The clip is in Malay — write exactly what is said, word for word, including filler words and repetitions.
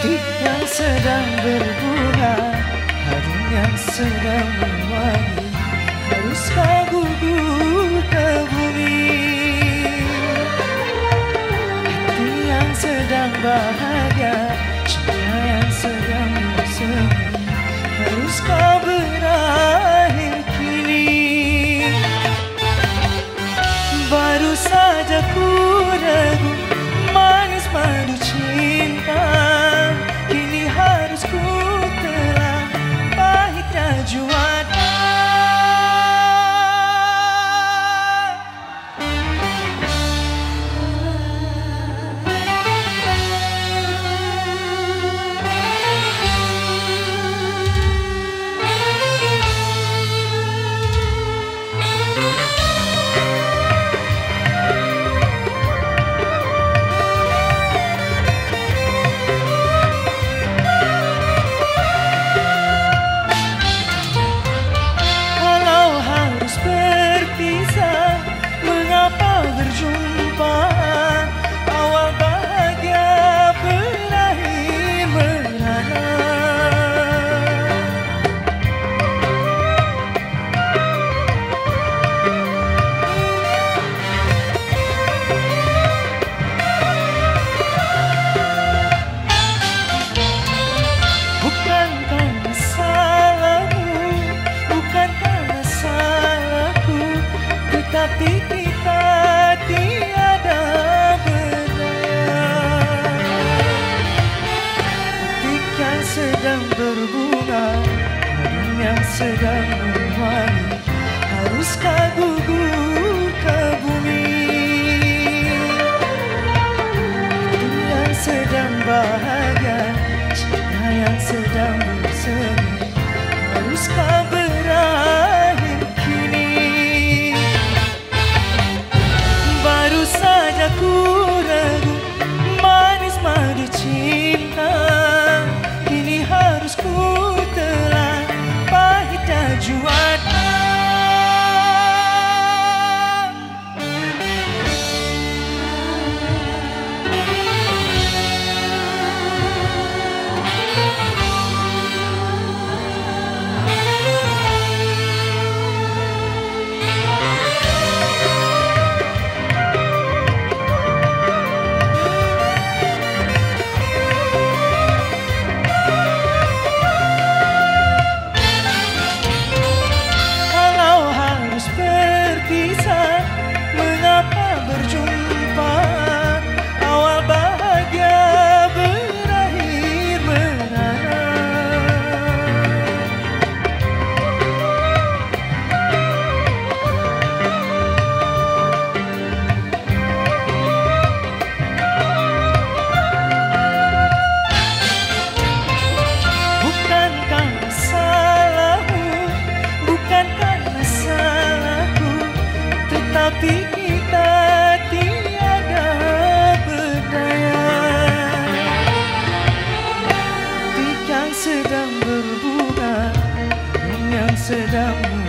Hati yang sedang berbunga, harum yang sedang mewangi, haruskah gugur ke bumi? Hati yang sedang bahagia, cinta yang sedang bersemi, haruskah berakhir kini? Baru saja ku ragu manis madu cinta, kini harus ku telan pahitnya juara. Berjumpa, awal bahagia berakhir merana. Bukan karena salahmu, bukan karena salahku, tetapi kita tiada berdaya. Hati yang sedang berbunga, harum yang sedang mewangi, haruskah gugur ke bumi? Hati yang sedang bahagia, cinta yang sedang bersemi, haruskah berakhir kini? Baru saja ku ragu manis madu cinta, kini harus ku telan pahitnya juara. Berjumpa, awal bahagia berakhir merana. Bukan karena salahmu, bukan karena salahku, tetapi kita tiada berdaya. Hati yang sedang berbunga, harum yang sedang